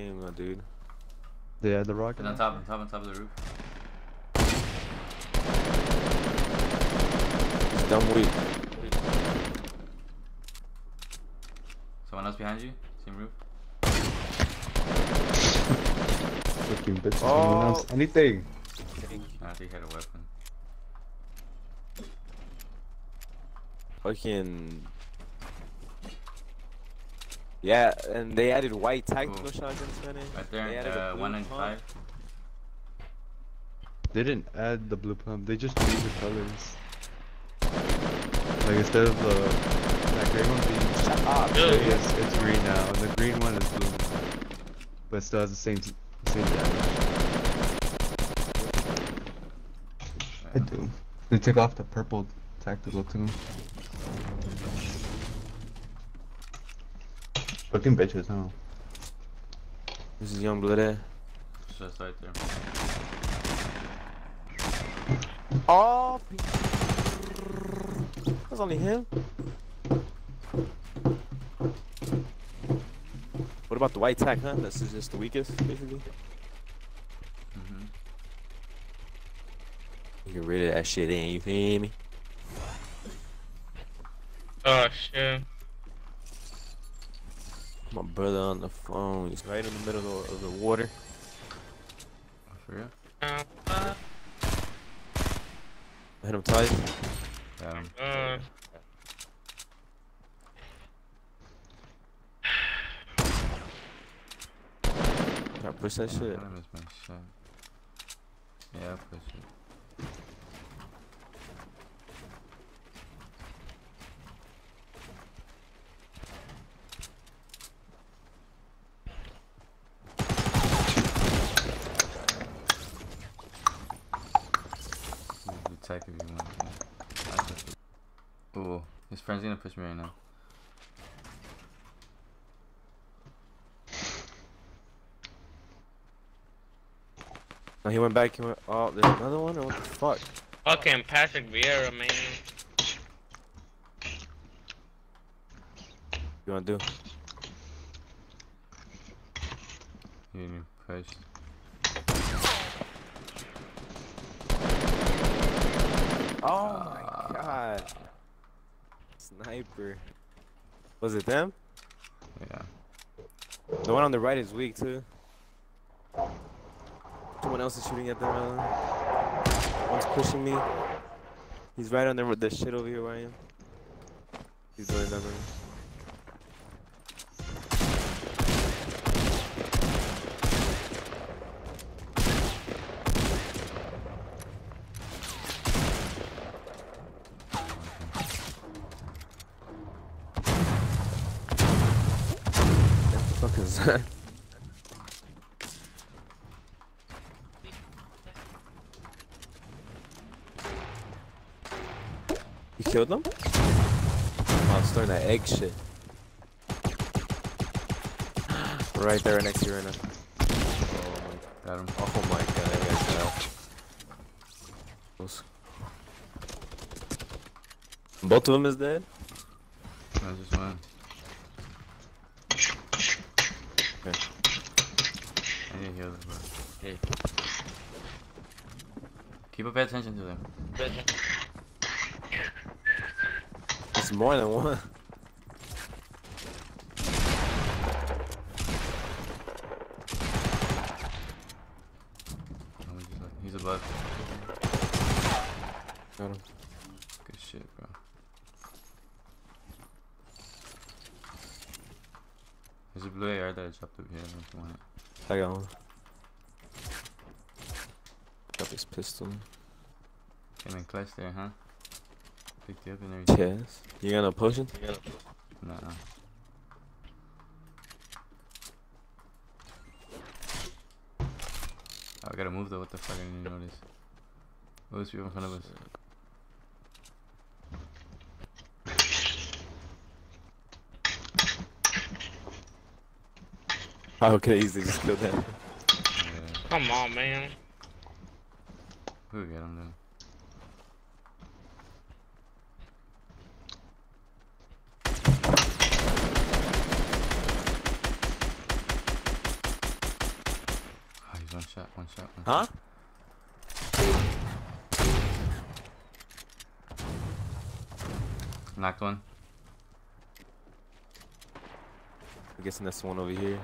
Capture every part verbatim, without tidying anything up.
game, my dude. They had the rocket. It's on top, on top, on top of the roof. He's dumb weak. Someone else behind you? Same roof? Fucking bitch. Oh. Someone else. Anything. I think he had a weapon. Fucking. Yeah, and they added white tactical Ooh. shotguns, man. Right They there, added a uh, blue one ninety-five. pump. They didn't add the blue pump. They just changed the colors. Like instead of the that gray one being Shut up. Really? it's, it's green now, and the green one is blue, but it still has the same same damage. I do. They took off the purple tactical too. Fucking bitches, huh? This is young blood. Eh? It's just right there. Oh, that's only him. What about the white tack, huh? This is just the weakest, basically. Mm-hmm. Get rid of that shit, in, you feel me? Oh shit. My brother on the phone. He's right in the middle of the, of the water. Oh, for real? Uh, uh, I hit him tight. Got him. uh, Gotta push that shit. I missed my shot. Yeah, I'll push it. You attack if you want. I push it. Ooh, his friend's gonna push me right now. No, he went back. He went. Oh, there's another one. Or what the fuck? fucking Patrick Vieira, man. You wanna do? You need to push. Oh my god. Sniper. Was it them? Yeah. The one on the right is weak too. Someone else is shooting at them. Uh, one's pushing me. He's right on the, the shit over here where I am. He's doing nothing. What the fuck is that? You killed them? Oh, I'm starting that egg shit. Right there next to you right now. Oh my, Got him. oh my god, that guy's got out. Those- Both of them is dead? No, just one. Okay. I need to heal them, bro. Hey. Keep a pay attention to them. It's more than one. Oh, he's like- He's above. Got him. Good shit, bro. There's a blue A R that I dropped up here if you want it. I got one. Got this pistol. Came in clutch there, huh? Picked you up and everything. Yes. You got no potion? Nah. Oh, I gotta move though, what the fuck, I didn't even notice. Oh, there's people in front of us. I could easily just kill that. Yeah. Come on, man. We'll get him then. shot, one shot, one Huh? shot. Knocked one. I'm guessing that's the one over here.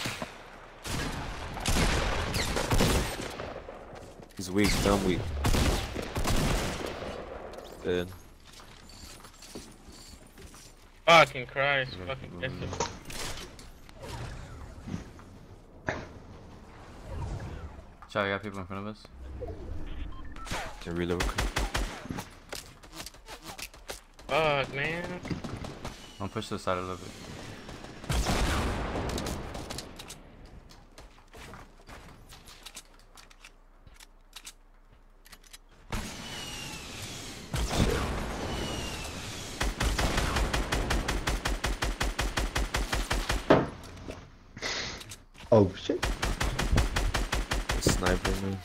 He's weak, dumb weak. Dead. Fucking Christ, fucking Ooh. pissed. Chow, you got people in front of us? Yeah, reload. Fuck, man. I'm gonna push to the side a little bit. Oh shit. Sniper, man.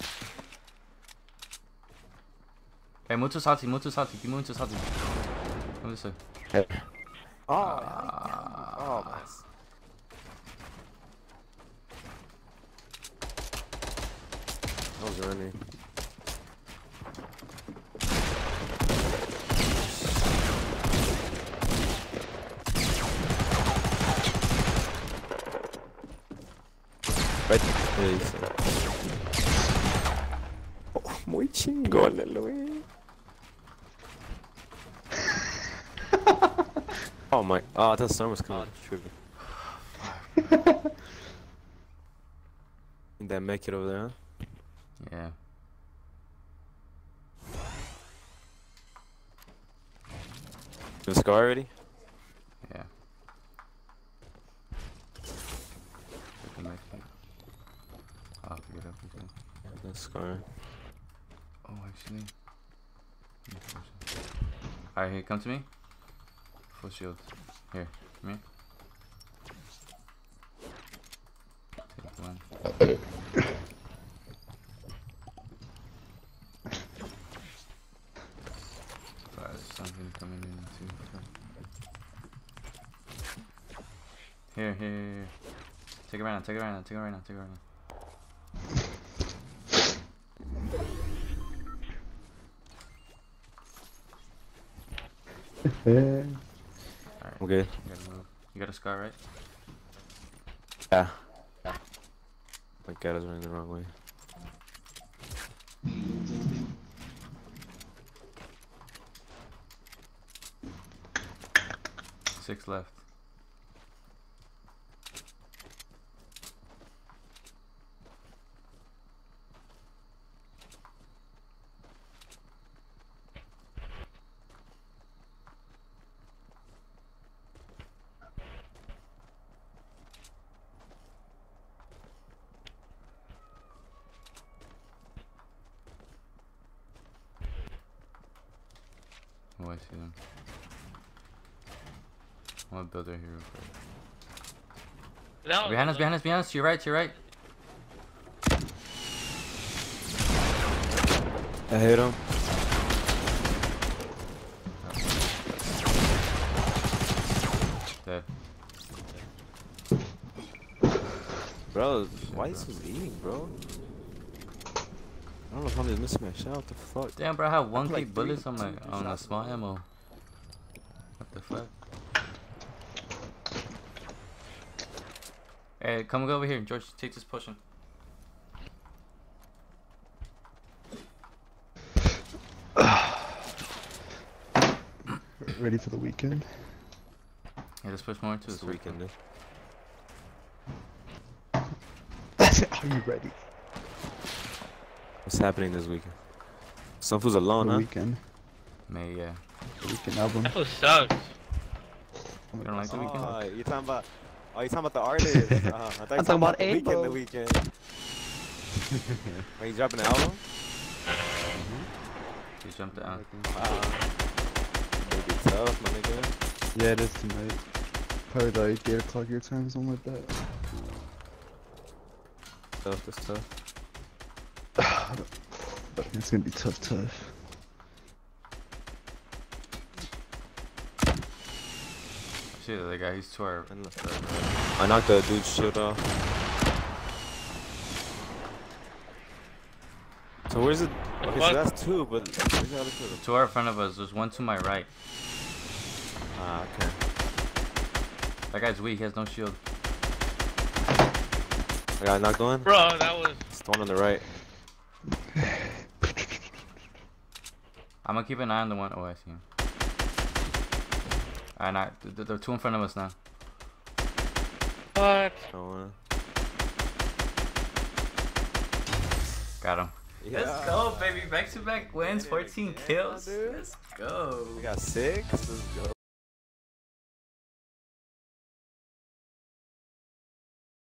Hey, move to salty, move to salty, keep moving to salty. Come this way. Hey. Oh, Ah. oh, my. I was running. Right there, oh, muy chingón el güey. Oh my, oh, I thought the storm was coming. Tripping. Think that make it over there, huh? Yeah. You have a scar already? Yeah. I can make it. I'll have to get up again. That's scar. Oh, actually. Alright, here, come to me. Full shield. Here, come here. Take one. Alright, there's something coming in too. Here, here, here. Take it right now, take it right now, take it right now, take it right now. Yeah. Alright, I'm good. you gotta move. You got a scar, right? Yeah. My god, I was running the wrong way. Six left. Oh, I see them. I'm gonna build right here real quick. That was- Behind us, behind us, behind us, to your right, to your right. I hit him. Dead. Bro, why is he eating, bro? I don't know if I'm just missing my shot. What the fuck? Damn, bro, I have one put like click three- bullets on my two- two on the shots. small ammo. What the fuck? Hey, come over here, George. Take this potion. Ready for the weekend? Yeah, let's push more into It's this the weekend, dude. Are you ready? What's happening this weekend? Some fools alone, The huh? weekend. May, yeah. The weekend album. That was sucks. You don't like the weekend? Oh, you're talking about. Oh, you're talking about the artist. Uh, I thought you were I'm talking about the weekend. The April. weekend. Are you dropping an album? You jumped down. Uh, it'll be tough, my nigga. Yeah, it is tonight. Probably like eight o'clock your time, something like that. Tough, it's tough. It's gonna be tough, tough. See the other guy, he's to our And look, I knocked the dude's shield off. So where's it? The Okay, fuck? so that's two, but where's the other two? Two are in front of us. There's one to my right. Ah, okay. That guy's weak. He has no shield. I got knocked one. Bro, that was. It's the one on the right. I'm gonna keep an eye on the one. Oh, I see him. Alright, nah, th th there are two in front of us now. What? Oh, uh, Got him. yeah. Let's go, baby. Back to back wins, Yeah, fourteen yeah, kills. dude. Let's go. We got six. Let's go.